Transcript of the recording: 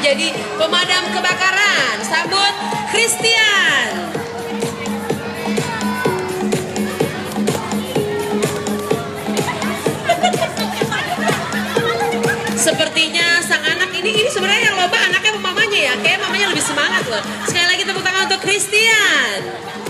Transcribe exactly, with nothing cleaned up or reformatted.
menjadi pemadam kebakaran. Sambut Christian. Sepertinya sang anak ini, ini sebenarnya yang lomba anaknya mamanya ya. Kayak mamanya lebih semangat loh. Sekali lagi tepuk tangan untuk Christian.